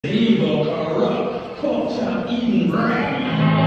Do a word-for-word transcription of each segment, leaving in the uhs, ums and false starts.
Evil, corrupt, culture-eating brain.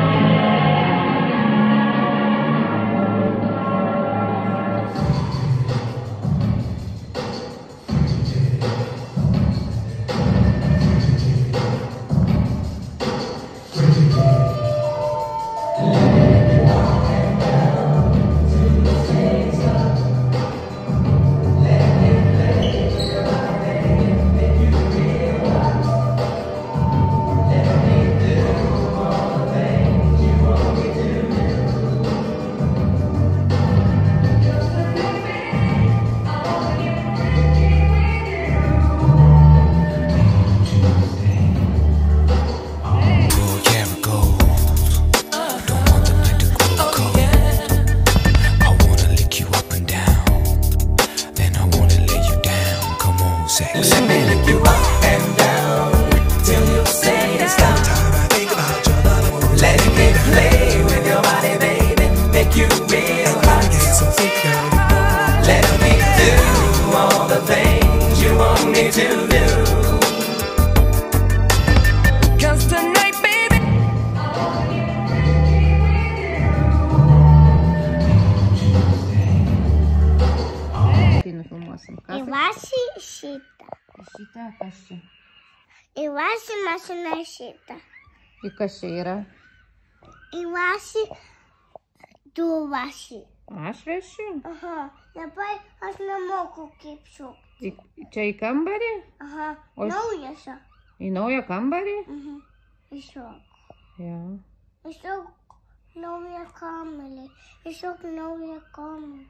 Ivasi šitą. Šitą, kas čia? Ivasi mašina šitą. Ir kas čia yra? Ivasi du vaši. Aš vešiu? Aha, dabar aš nemoku kaip šokti. Čia į kambarį? Aha, O iš- naujas. Į naują kambarį? Mhm, iššok. Ja. Iššok naują kamerį. Iššok naują kamerį.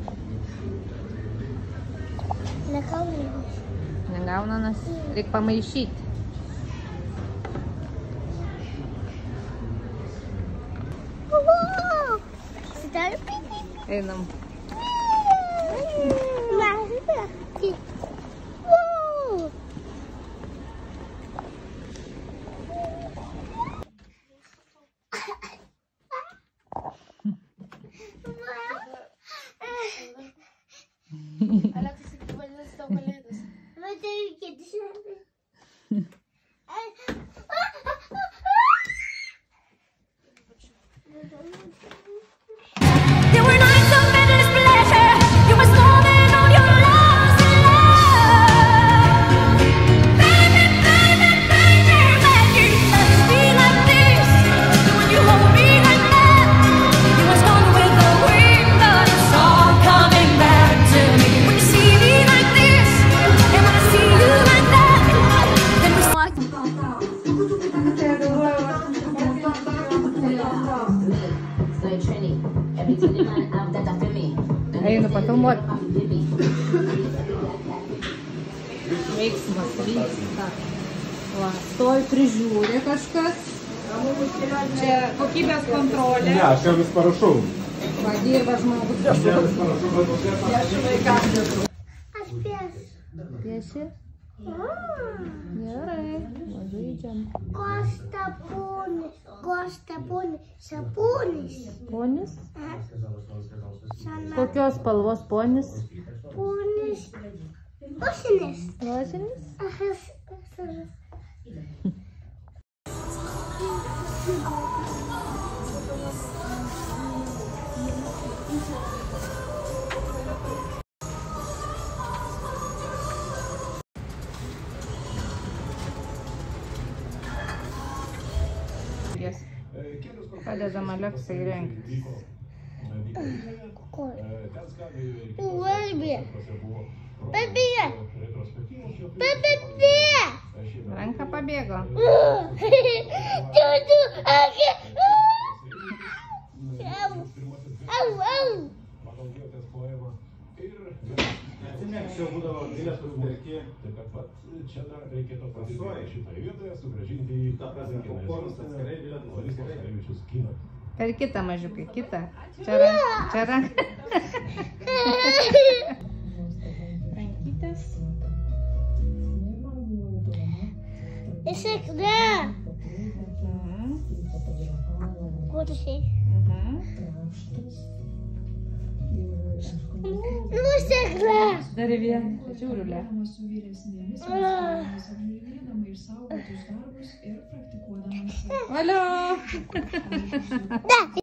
Negauna. Negauna, nes reikia pamaišyti. Wow! Sitarpinį. Einam. Mažai. Wow! Alexas, tu vadinasi tau kalėdas. Bet tai reikėtų šventai. There were nights of endless pleasure. You must know that all your love's in love. Baby, baby, baby, when you touch me like this, when you hold me like that, you was gone with the wind, but it's all coming back to me. When you see me like this, and when I see you like that, then we start. Einu pafilmuoti. Veiksmas vyksta. Va, stovi prižiūri kažkas. Čia kokybės kontrolė. Ne, aš jau vis parašau. Va, dirba žmogus. Aš jau vis parašau. Aš piešiu. Pieši? Gerai. Va, žaidžiam. Kosta ponis. Kosta ponis. Saponis. Ponis? Sana Kokios spalvos ponis? ponis. Pusinis. Rožinis? Ahas. Padedam Aleksai rengtis. Uolbė. Babė. Babė. Ranka pabėgo. Tu, tu, akė. Au, au, au. Čia būdavo bilietus perki. Taip kad vat, čia dar reikėtų pasuoti šitoje vietoje, sugrąžinti į tą prasme, Popkornas atskirai, bilietus Ladislaus atskirai. Karevičius kiną. Per kitą mažiukai, kitą. Čia ranka. Čia ranka. Rankytės. Įsikra. Mhm. Kursiai. Mhm. Nusikra. Dar vieną. Žiūriu, le. Ah. Valio.